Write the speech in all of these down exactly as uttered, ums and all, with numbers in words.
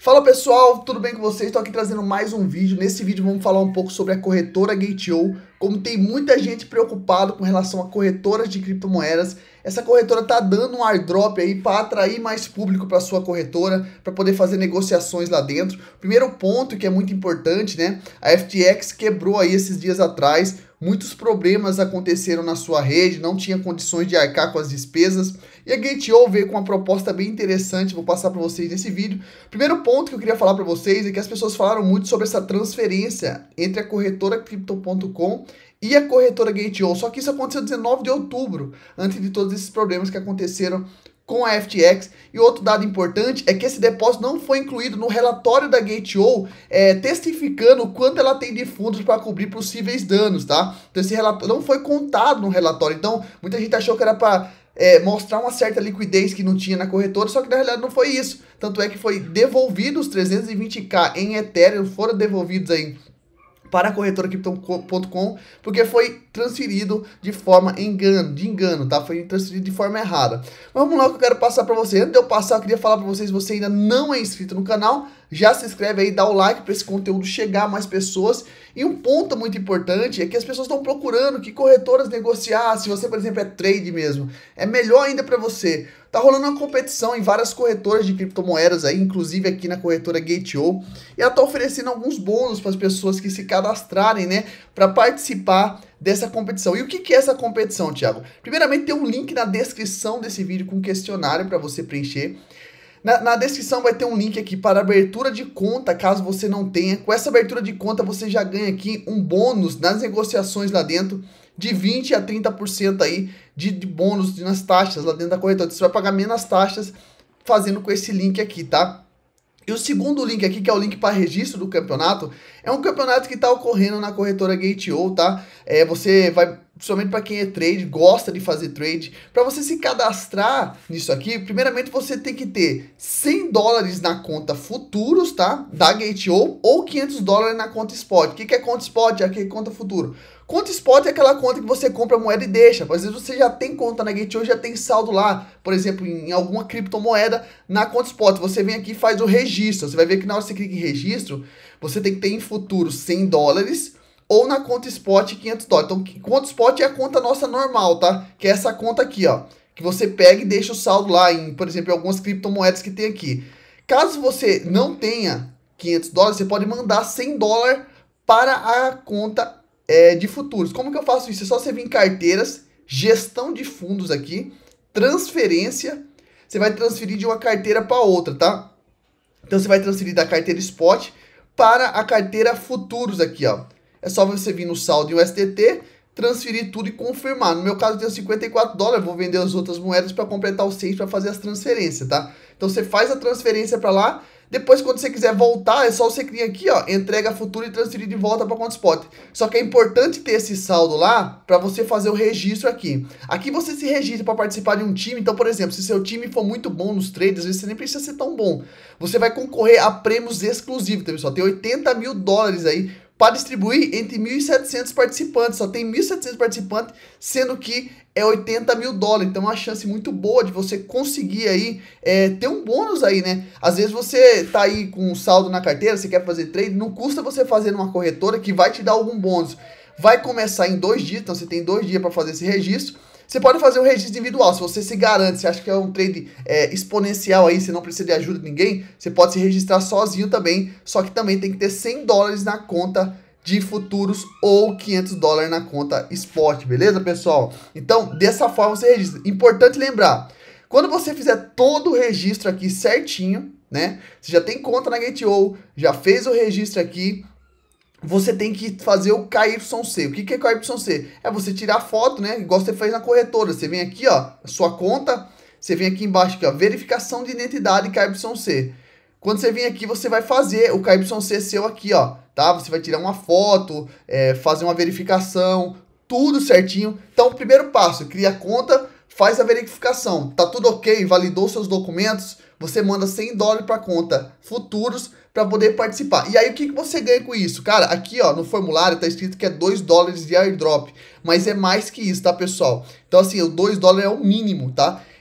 Fala pessoal, tudo bem com vocês? Estou aqui trazendo mais um vídeo. Nesse vídeo vamos falar um pouco sobre a corretora Gate ponto io. Como tem muita gente preocupada com relação a corretoras de criptomoedas, essa corretora tá dando um airdrop aí para atrair mais público para sua corretora, para poder fazer negociações lá dentro. Primeiro ponto que é muito importante, né? A F T X quebrou aí esses dias atrás. Muitos problemas aconteceram na sua rede, não tinha condições de arcar com as despesas. E a Gate ponto io veio com uma proposta bem interessante, vou passar para vocês nesse vídeo. Primeiro ponto que eu queria falar para vocês é que as pessoas falaram muito sobre essa transferência entre a corretora Crypto ponto com e a corretora Gate ponto io. Só que isso aconteceu dezenove de outubro, antes de todos esses problemas que aconteceram com a F T X. E outro dado importante é que esse depósito não foi incluído no relatório da Gate ponto io, é, testificando o quanto ela tem de fundos para cobrir possíveis danos, tá? Então esse relatório não foi contado no relatório, então muita gente achou que era para é, mostrar uma certa liquidez que não tinha na corretora, só que na realidade não foi isso. Tanto é que foi devolvido os trezentos e vinte k em Ethereum, foram devolvidos aí para a corretora Crypto ponto com, porque foi transferido de forma engano, de engano, tá? Foi transferido de forma errada. Mas vamos lá que eu quero passar para você. Antes de eu passar, eu queria falar para vocês, se você ainda não é inscrito no canal, já se inscreve aí, dá o like para esse conteúdo chegar a mais pessoas. E um ponto muito importante é que as pessoas estão procurando que corretoras negociar. Se você, por exemplo, é trade mesmo, é melhor ainda para você. Tá rolando uma competição em várias corretoras de criptomoedas aí, inclusive aqui na corretora Gate ponto io, e ela tá oferecendo alguns bônus para as pessoas que se cadastrarem, né, para participar dessa competição. E o que que é essa competição, Thiago? Primeiramente tem um link na descrição desse vídeo com um questionário para você preencher. Na, na descrição vai ter um link aqui para abertura de conta, caso você não tenha. Com essa abertura de conta você já ganha aqui um bônus nas negociações lá dentro de vinte a trinta por cento aí de, de bônus nas taxas lá dentro da corretora. Você vai pagar menos taxas fazendo com esse link aqui, tá? E o segundo link aqui, que é o link para registro do campeonato, é um campeonato que está ocorrendo na corretora Gate ponto io, tá? É, você vai, principalmente para quem é trade, gosta de fazer trade, para você se cadastrar nisso aqui, primeiramente você tem que ter cem dólares na conta futuros, tá? Da Gate ponto io, ou quinhentos dólares na conta spot. O que que é conta spot? É aqui conta futuro. Conta spot é aquela conta que você compra moeda e deixa. Às vezes você já tem conta na Gate ponto io, já tem saldo lá, por exemplo, em alguma criptomoeda na conta spot. Você vem aqui e faz o registro. Você vai ver que na hora que você clica em registro, você tem que ter em futuro cem dólares ou na conta spot quinhentos dólares. Então, conta spot é a conta nossa normal, tá? Que é essa conta aqui, ó, que você pega e deixa o saldo lá em, por exemplo, em algumas criptomoedas que tem aqui. Caso você não tenha quinhentos dólares, você pode mandar cem dólares para a conta É, de futuros. Como que eu faço isso? É só você vir em carteiras, gestão de fundos aqui, transferência, você vai transferir de uma carteira para outra, tá? Então você vai transferir da carteira spot para a carteira futuros aqui, ó. É só você vir no saldo em U S D T, transferir tudo e confirmar. No meu caso eu tenho cinquenta e quatro dólares, vou vender as outras moedas para completar os seis para fazer as transferências, tá? Então você faz a transferência para lá. Depois, quando você quiser voltar, é só você clicar aqui, ó, entrega futuro e transferir de volta para conta spot. Só que é importante ter esse saldo lá para você fazer o registro aqui. Aqui você se registra para participar de um time. Então, por exemplo, se seu time for muito bom nos trades, às vezes você nem precisa ser tão bom. Você vai concorrer a prêmios exclusivos, tá, pessoal? Tem oitenta mil dólares aí para distribuir entre mil e setecentos participantes. Só tem mil e setecentos participantes, sendo que é oitenta mil dólares. Então é uma chance muito boa de você conseguir aí é, ter um bônus aí, né? Às vezes você tá aí com um saldo na carteira, você quer fazer trade, não custa você fazer numa corretora que vai te dar algum bônus. Vai começar em dois dias, então você tem dois dias para fazer esse registro. Você pode fazer um registro individual, se você se garante, você acha que é um trade é, exponencial aí, você não precisa de ajuda de ninguém, você pode se registrar sozinho também, só que também tem que ter cem dólares na conta de futuros ou quinhentos dólares na conta spot, beleza, pessoal? Então, dessa forma você registra. Importante lembrar, quando você fizer todo o registro aqui certinho, né, você já tem conta na Gate ponto io, já fez o registro aqui, você tem que fazer o K Y C. O que que é K Y C? É você tirar foto, né? Igual você fez na corretora. Você vem aqui, ó, a sua conta, você vem aqui embaixo, aqui, ó, verificação de identidade K Y C. Quando você vem aqui, você vai fazer o K Y C seu aqui, ó, tá? Você vai tirar uma foto, é, fazer uma verificação, tudo certinho. Então, o primeiro passo, cria a conta, faz a verificação. Tá tudo ok, validou seus documentos, você manda cem dólares para conta futuros para poder participar. E aí o que, que você ganha com isso? Cara, aqui ó, no formulário tá escrito que é dois dólares de airdrop, mas é mais que isso, tá, pessoal? Então assim, o dois dólares é o mínimo, tá?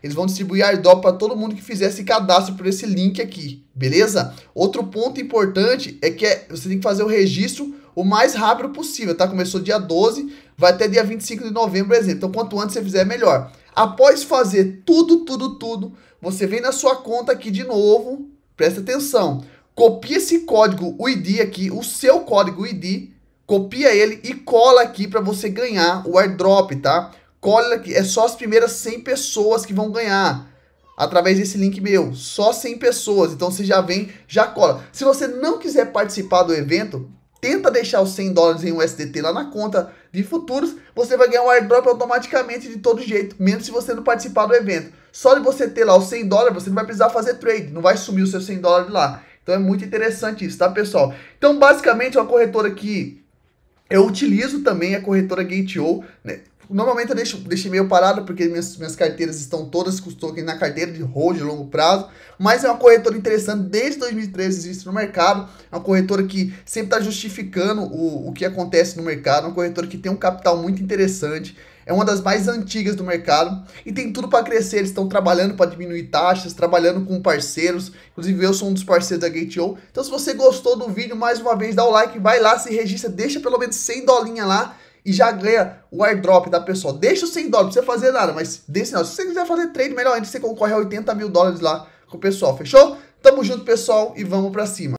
Eles vão distribuir airdrop para todo mundo que fizer esse cadastro por esse link aqui, beleza? Outro ponto importante é que é, você tem que fazer o registro o mais rápido possível, tá? Começou dia doze, vai até dia vinte e cinco de novembro, por exemplo. Então, quanto antes você fizer, melhor. Após fazer tudo, tudo, tudo, você vem na sua conta aqui de novo, presta atenção, copia esse código U I D aqui, o seu código U I D, copia ele e cola aqui para você ganhar o airdrop, tá? Cola aqui, é só as primeiras cem pessoas que vão ganhar através desse link meu, só cem pessoas, então você já vem, já cola. Se você não quiser participar do evento, tenta deixar os cem dólares em U S D T lá na conta de futuros, você vai ganhar um airdrop automaticamente de todo jeito, mesmo se você não participar do evento. Só de você ter lá os cem dólares, você não vai precisar fazer trade, não vai sumir os seus cem dólares lá. Então é muito interessante isso, tá, pessoal? Então, basicamente, é uma corretora que eu utilizo também, a corretora Gate ponto io, né? Normalmente eu deixo, deixei meio parado porque minhas, minhas carteiras estão todas, estou aqui na carteira de hold de longo prazo, mas é uma corretora interessante, desde dois mil e treze existe no mercado, é uma corretora que sempre está justificando o, o que acontece no mercado, uma corretora que tem um capital muito interessante, é uma das mais antigas do mercado e tem tudo para crescer. Eles estão trabalhando para diminuir taxas, trabalhando com parceiros, inclusive eu sou um dos parceiros da Gate ponto io. Então, se você gostou do vídeo, mais uma vez dá o like, vai lá, se registra, deixa pelo menos cem dolinhas lá e já ganha o airdrop da pessoa. Deixa os cem dólares, não precisa fazer nada, mas desse não. Se você quiser fazer trade, melhor ainda, você concorre a oitenta mil dólares lá com o pessoal, fechou? Tamo junto, pessoal, e vamos pra cima.